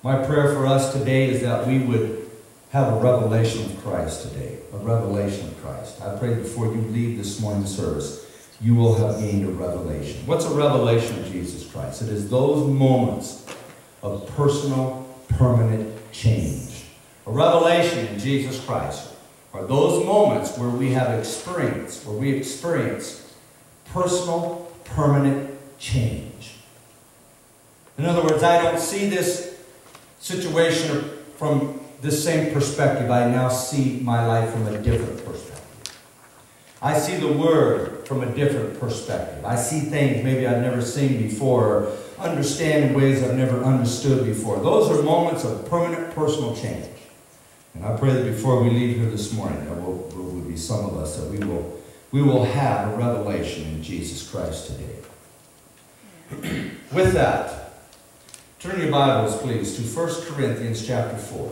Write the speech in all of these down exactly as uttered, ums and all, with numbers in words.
My prayer for us today is that we would have a revelation of Christ today. A revelation of Christ. I pray before you leave this morning's service, you will have gained a revelation. What's a revelation of Jesus Christ? It is those moments of personal, permanent change. A revelation in Jesus Christ are those moments where we have experienced, where we experience personal, permanent change. In other words, I don't see this situation from the same perspective. I now see my life from a different perspective. I see the Word from a different perspective. I see things maybe I've never seen before, or understand in ways I've never understood before. Those are moments of permanent personal change. And I pray that before we leave here this morning, there will, will be some of us that we will, we will have a revelation in Jesus Christ today. With that, turn your Bibles, please, to First Corinthians chapter four.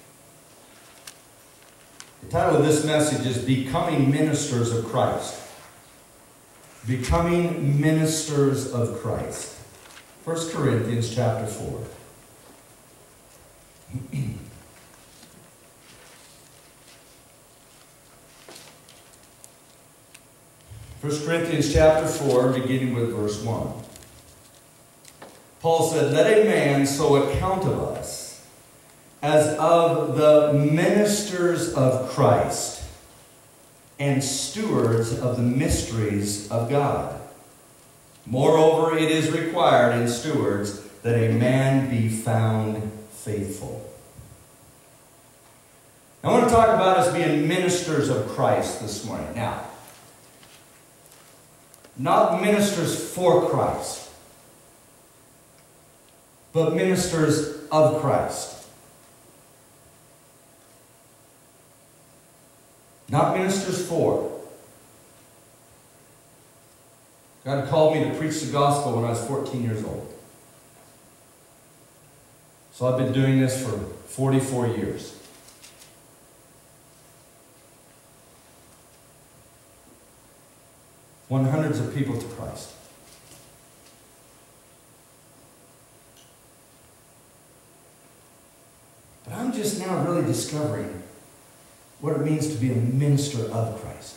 The title of this message is Becoming Ministers of Christ. Becoming Ministers of Christ. First Corinthians chapter four. First Corinthians chapter four, beginning with verse one. Paul said, "Let a man so account of us as of the ministers of Christ and stewards of the mysteries of God. Moreover, it is required in stewards that a man be found faithful." I want to talk about us being ministers of Christ this morning. Now, not ministers for Christ, but ministers of Christ. Not ministers for. God called me to preach the gospel when I was fourteen years old. So I've been doing this for forty-four years. Won hundreds of people to Christ. But I'm just now really discovering what it means to be a minister of Christ.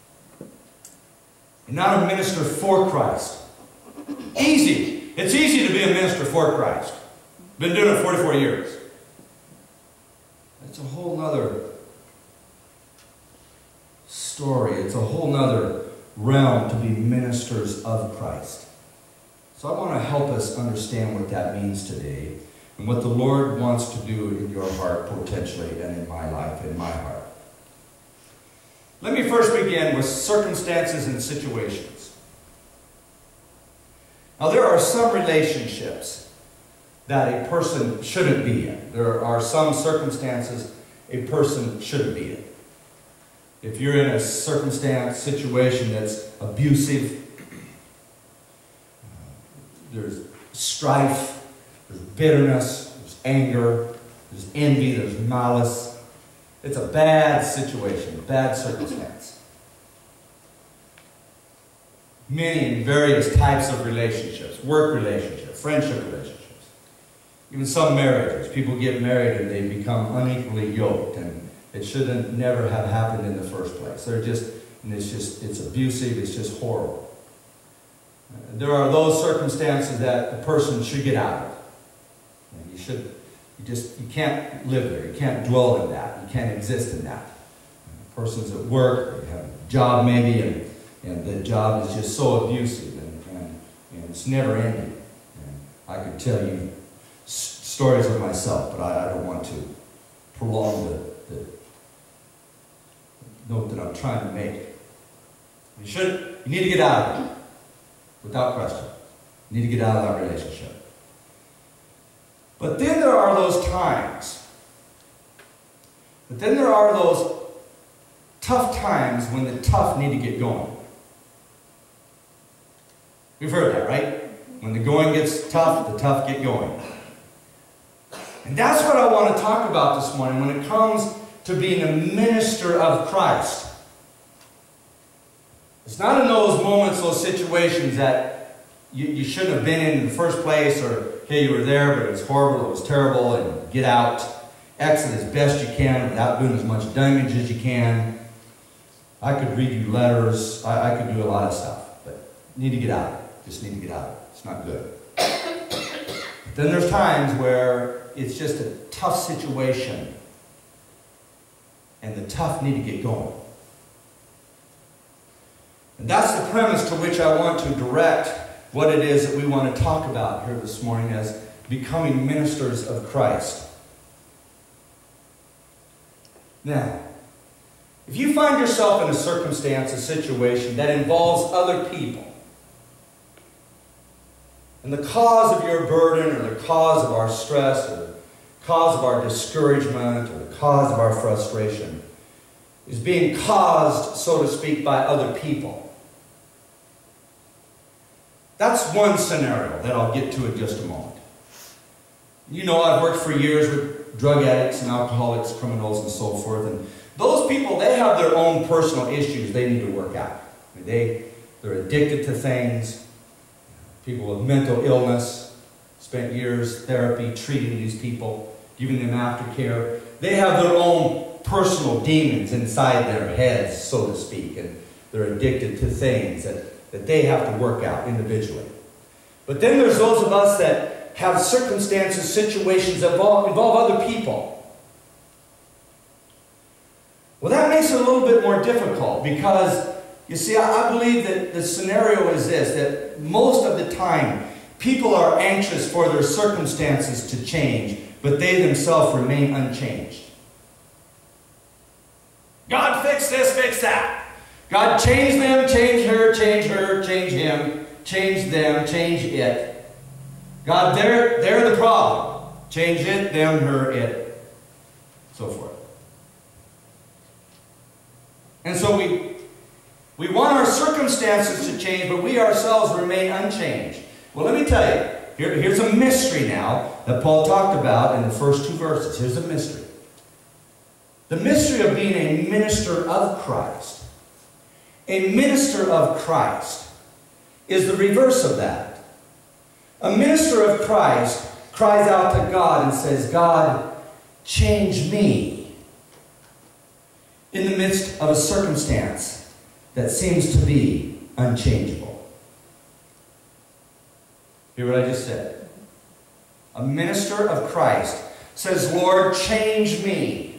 And not a minister for Christ. Easy. It's easy to be a minister for Christ. Been doing it forty-four years. It's a whole nother story. It's a whole nother realm to be ministers of Christ. So I want to help us understand what that means today and what the Lord wants to do in your heart potentially and in my life, in my heart. Let me first begin with circumstances and situations. Now, there are some relationships that a person shouldn't be in. There are some circumstances a person shouldn't be in. If you're in a circumstance, situation that's abusive, there's strife, there's bitterness, there's anger, there's envy, there's malice. It's a bad situation, a bad circumstance. Many and various types of relationships, work relationships, friendship relationships, even some marriages. People get married and they become unequally yoked, and it shouldn't never have happened in the first place. They're just, and it's just, it's abusive, it's just horrible. There are those circumstances that a person should get out of. And you should, you just, you can't live there. You can't dwell in that. You can't exist in that. A person's at work, they have a job maybe, and, and the job is just so abusive, and, and, and it's never ending. And I could tell you s stories of myself, but I, I don't want to prolong the, the note that I'm trying to make. You should, you need to get out of it, without question. You need to get out of that relationship. But then there are those times, but then there are those tough times when the tough need to get going. You've heard that, right? When the going gets tough, the tough get going. And that's what I want to talk about this morning when it comes to being a minister of Christ. It's not in those moments, those situations that you, you shouldn't have been in in the first place, or hey, you were there, but it was horrible, it was terrible, and get out. Exit as best you can without doing as much damage as you can. I could read you letters. I, I could do a lot of stuff, but need to get out of it. Just need to get out of it. It's not good. Then there's times where it's just a tough situation, and the tough need to get going. And that's the premise to which I want to direct what it is that we want to talk about here this morning as becoming ministers of Christ. Now, if you find yourself in a circumstance, a situation that involves other people, and the cause of your burden, or the cause of our stress, or the cause of our discouragement, or the cause of our frustration is being caused, so to speak, by other people, that's one scenario that I'll get to in just a moment. You know, I've worked for years with drug addicts and alcoholics, criminals, and so forth, and those people, they have their own personal issues they need to work out. I mean, they, they're addicted to things. People with mental illness, spent years therapy, treating these people, giving them aftercare. They have their own personal demons inside their heads, so to speak, and they're addicted to things that, that they have to work out individually. But then there's those of us that have circumstances, situations that involve, involve other people. Well, that makes it a little bit more difficult because, you see, I, I believe that the scenario is this, that most of the time people are anxious for their circumstances to change, but they themselves remain unchanged. God, fix this, fix that. God, change them, change her, change her, change him, change them, change it. God, they're, they're the problem. Change it, them, her, it, so forth. And so we, we want our circumstances to change, but we ourselves remain unchanged. Well, let me tell you, here, here's a mystery now that Paul talked about in the first two verses. Here's a mystery. The mystery of being a minister of Christ. A minister of Christ is the reverse of that. A minister of Christ cries out to God and says, God, change me in the midst of a circumstance that seems to be unchangeable. Hear what I just said? A minister of Christ says, Lord, change me.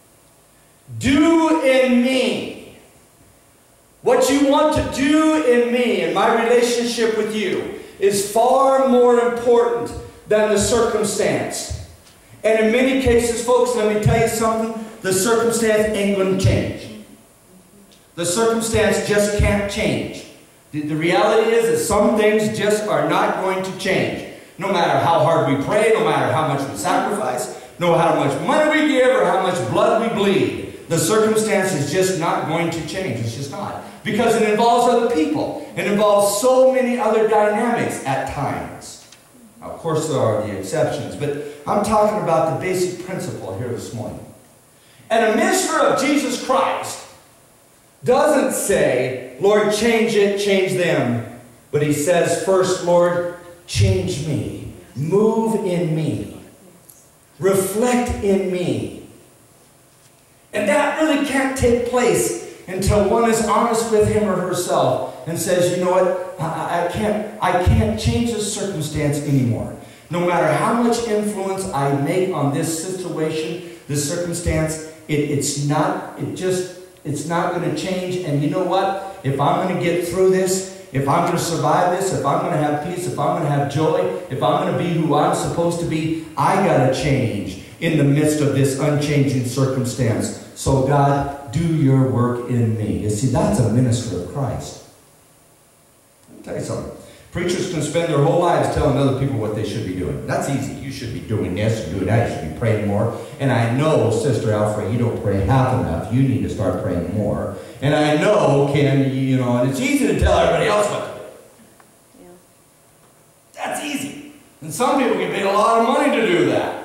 Do in me what you want to do in me, and my relationship with you is far more important than the circumstance. And in many cases, folks, let me tell you something, the circumstance ain't going to change. The circumstance just can't change. The, the reality is that some things just are not going to change. No matter how hard we pray, no matter how much we sacrifice, no matter how much money we give or how much blood we bleed, the circumstance is just not going to change. It's just not. Because it involves other people. It involves so many other dynamics at times. Now, of course, there are the exceptions, but I'm talking about the basic principle here this morning. And a minister of Jesus Christ doesn't say, Lord, change it, change them. But he says, first, Lord, change me. Move in me. Reflect in me. And that really can't take place until one is honest with him or herself and says, you know what, I, I, can't, I can't change this circumstance anymore. No matter how much influence I make on this situation, this circumstance, it, it's not, it just, it's not going to change. And you know what? If I'm going to get through this, if I'm going to survive this, if I'm going to have peace, if I'm going to have joy, if I'm going to be who I'm supposed to be, I got to change in the midst of this unchanging circumstance. So God, do your work in me. You see, that's a minister of Christ. Let me tell you something. Preachers can spend their whole lives telling other people what they should be doing. That's easy. You should be doing this and doing that. You should be praying more. And I know, Sister Alfred, you don't pray half enough. You need to start praying more. And I know, Ken, you know, and it's easy to tell everybody else what to do. Yeah. That's easy. And some people get paid a lot of money to do that.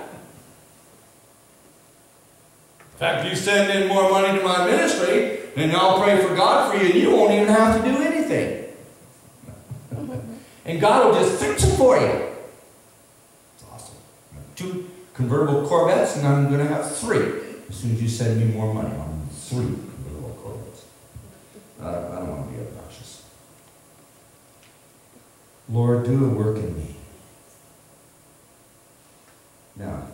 In fact, you send in more money to my ministry, and I'll pray for God for you, and you won't even have to do anything. And God will just fix it for you. It's awesome. I have two convertible Corvettes, and I'm going to have three. As soon as you send me more money, I'm three convertible Corvettes. I don't, I don't want to be obnoxious. Lord, do a work in me. Now,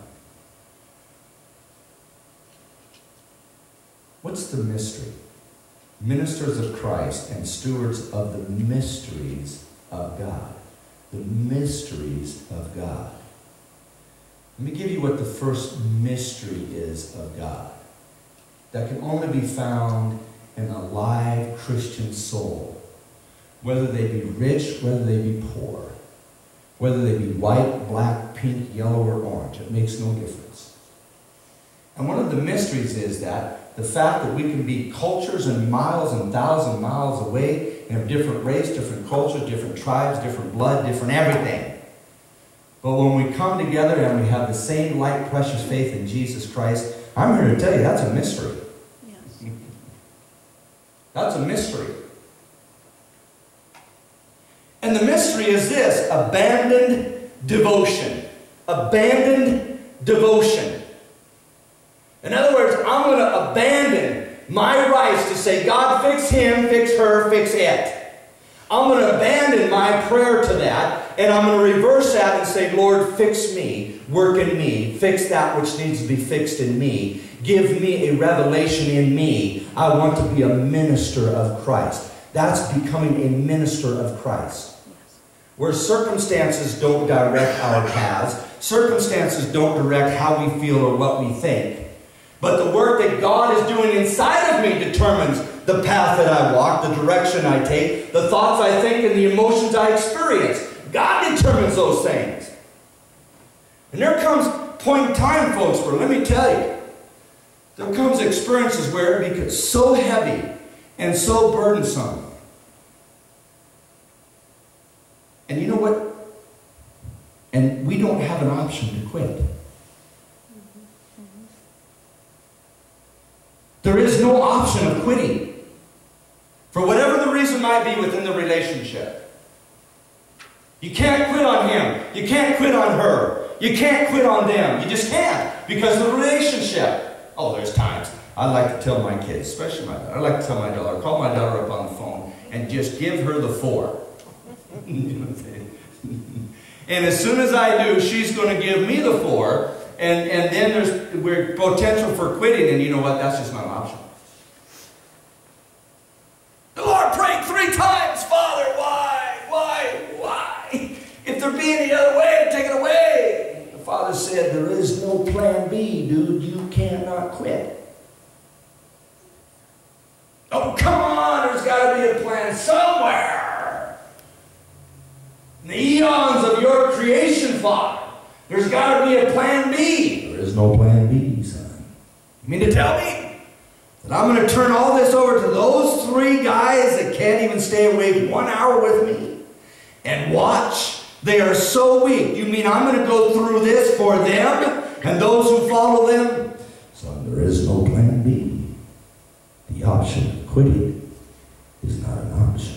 what's the mystery? Ministers of Christ and stewards of the mysteries of God. The mysteries of God. Let me give you what the first mystery is of God. That can only be found in a live Christian soul. Whether they be rich, whether they be poor. Whether they be white, black, pink, yellow, or orange. It makes no difference. And one of the mysteries is that the fact that we can be cultures and miles and thousand miles away and have different race, different cultures, different tribes, different blood, different everything. But when we come together and we have the same light, precious faith in Jesus Christ, I'm here to tell you that's a mystery. Yes. That's a mystery. And the mystery is this: abandoned devotion. Abandoned devotion. In other words, I'm going to abandon my rights to say, God, fix him, fix her, fix it. I'm going to abandon my prayer to that, and I'm going to reverse that and say, Lord, fix me, work in me, fix that which needs to be fixed in me. Give me a revelation in me. I want to be a minister of Christ. That's becoming a minister of Christ. Where circumstances don't direct our paths, circumstances don't direct how we feel or what we think. But the work that God is doing inside of me determines the path that I walk, the direction I take, the thoughts I think, and the emotions I experience. God determines those things. And there comes a point in time, folks, where, let me tell you, there comes experiences where it becomes so heavy and so burdensome. And you know what? And we don't have an option to quit. There is no option of quitting. For whatever the reason might be within the relationship. You can't quit on him. You can't quit on her. You can't quit on them. You just can't. Because of the relationship. Oh, there's times I like to tell my kids, especially my daughter, I like to tell my daughter, call my daughter up on the phone and just give her the four. You know what I'm saying? And as soon as I do, she's going to give me the four. And, and then there's we're potential for quitting, and you know what? That's just not an option. The Lord prayed three times, Father, why? Why? Why? If there be any other way, take it away. The Father said, there is no plan B, dude. You cannot quit. Oh, come on. There's got to be a plan somewhere. In the eons of your creation, Father, there's got to be a plan B. There is no plan B, son. You mean to tell me that I'm going to turn all this over to those three guys that can't even stay awake one hour with me and watch? They are so weak. You mean I'm going to go through this for them and those who follow them? Son, there is no plan B. The option of quitting is not an option.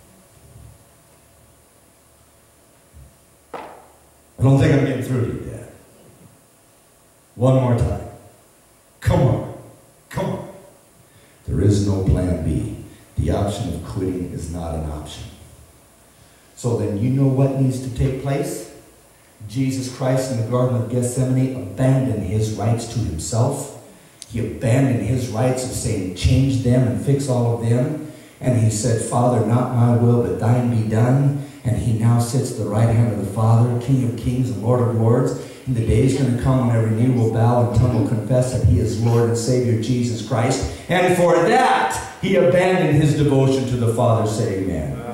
I don't think I'm getting through to you, Dad. One more time. Come on. Come on. There is no plan B. The option of quitting is not an option. So then you know what needs to take place? Jesus Christ in the Garden of Gethsemane abandoned his rights to himself. He abandoned his rights of saying, change them and fix all of them. And he said, Father, not my will, but thine be done. And he now sits at the right hand of the Father, King of kings and Lord of lords. And the day is going to come when every knee will bow and tongue will confess that he is Lord and Savior Jesus Christ. And for that, he abandoned his devotion to the Father. Say amen.